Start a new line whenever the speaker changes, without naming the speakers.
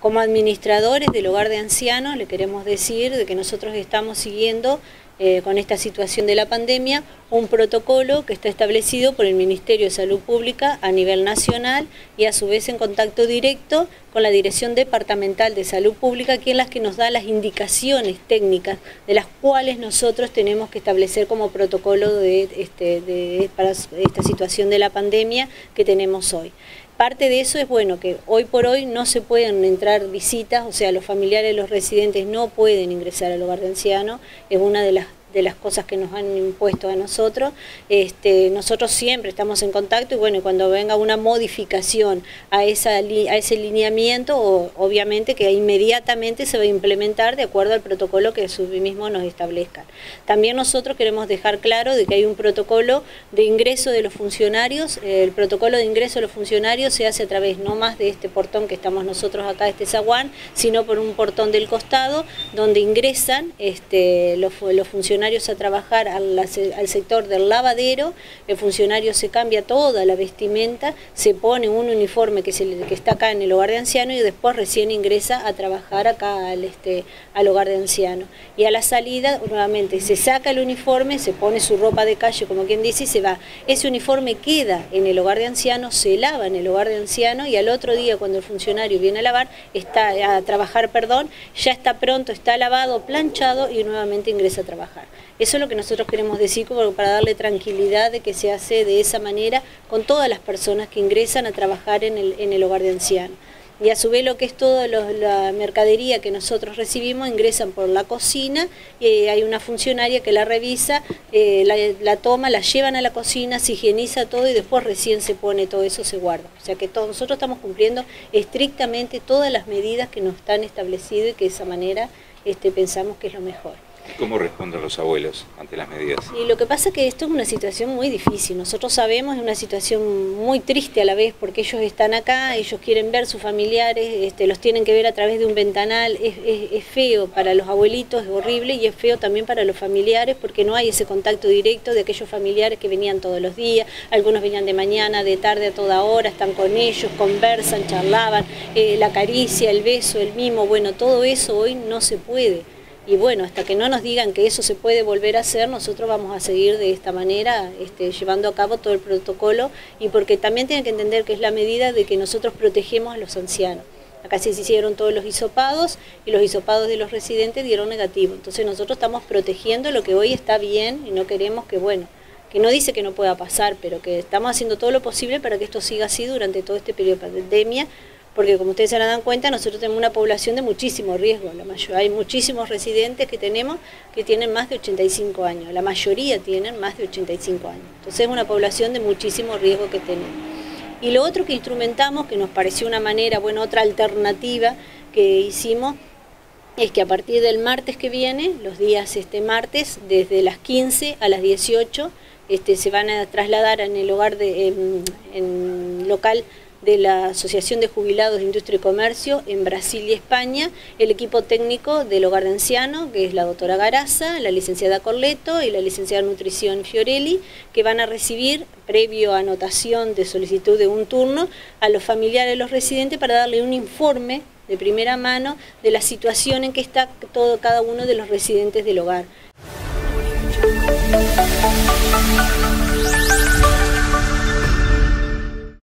Como administradores del hogar de ancianos le queremos decir de que nosotros estamos siguiendo con esta situación de la pandemia un protocolo que está establecido por el Ministerio de Salud Pública a nivel nacional y a su vez en contacto directo con la Dirección Departamental de Salud Pública, que es la que nos da las indicaciones técnicas de las cuales nosotros tenemos que establecer como protocolo para esta situación de la pandemia que tenemos hoy. Parte de eso es bueno que hoy por hoy no se pueden entrar visitas, o sea, los familiares, los residentes no pueden ingresar al hogar de ancianos, es una de las cosas que nos han impuesto a nosotros. Nosotros siempre estamos en contacto y bueno, cuando venga una modificación a ese lineamiento, obviamente que inmediatamente se va a implementar de acuerdo al protocolo que su mismo nos establezcan. También nosotros queremos dejar claro de que hay un protocolo de ingreso de los funcionarios. El protocolo de ingreso de los funcionarios se hace a través no más de este portón que estamos nosotros acá, este zaguán, sino por un portón del costado donde ingresan los funcionarios a trabajar al sector del lavadero. El funcionario se cambia toda la vestimenta, se pone un uniforme que está acá en el hogar de ancianos y después recién ingresa a trabajar acá al hogar de ancianos. Y a la salida nuevamente se saca el uniforme, se pone su ropa de calle, como quien dice, y se va. Ese uniforme queda en el hogar de ancianos, se lava en el hogar de ancianos y al otro día cuando el funcionario viene a trabajar, ya está pronto, está lavado, planchado y nuevamente ingresa a trabajar. Eso es lo que nosotros queremos decir como para darle tranquilidad de que se hace de esa manera con todas las personas que ingresan a trabajar en el hogar de ancianos. Y a su vez lo que es toda la mercadería que nosotros recibimos ingresan por la cocina, hay una funcionaria que la revisa, la toma, la llevan a la cocina, se higieniza todo y después recién se pone todo eso, se guarda. O sea que nosotros estamos cumpliendo estrictamente todas las medidas que nos están establecidas y que de esa manera pensamos que es lo mejor.
¿Cómo responden los abuelos ante las medidas?
Y lo que pasa es que esto es una situación muy difícil. Nosotros sabemos, es una situación muy triste a la vez, porque ellos están acá, ellos quieren ver sus familiares, los tienen que ver a través de un ventanal. Es feo para los abuelitos, es horrible, y es feo también para los familiares, porque no hay ese contacto directo de aquellos familiares que venían todos los días. Algunos venían de mañana, de tarde, a toda hora, están con ellos, conversan, charlaban, la caricia, el beso, el mimo, bueno, todo eso hoy no se puede. Y bueno, hasta que no nos digan que eso se puede volver a hacer, nosotros vamos a seguir de esta manera llevando a cabo todo el protocolo, y porque también tienen que entender que es la medida de que nosotros protegemos a los ancianos. Acá se hicieron todos los hisopados y los hisopados de los residentes dieron negativo. Entonces nosotros estamos protegiendo lo que hoy está bien y no queremos que, bueno, que no dice que no pueda pasar, pero que estamos haciendo todo lo posible para que esto siga así durante todo este periodo de pandemia. Porque como ustedes se dan cuenta, nosotros tenemos una población de muchísimo riesgo. Hay muchísimos residentes que tenemos que tienen más de 85 años. La mayoría tienen más de 85 años. Entonces es una población de muchísimo riesgo que tenemos. Y lo otro que instrumentamos, que nos pareció una manera, bueno, otra alternativa que hicimos, es que a partir del martes que viene, los días martes, desde las 15 a las 18, se van a trasladar en el hogar en local de la Asociación de Jubilados de Industria y Comercio en Brasil y España, el equipo técnico del hogar de ancianos, que es la doctora Garaza, la licenciada Corleto y la licenciada Nutrición Fiorelli, que van a recibir, previo a anotación de solicitud de un turno, a los familiares de los residentes para darle un informe de primera mano de la situación en que está cada uno de los residentes del hogar.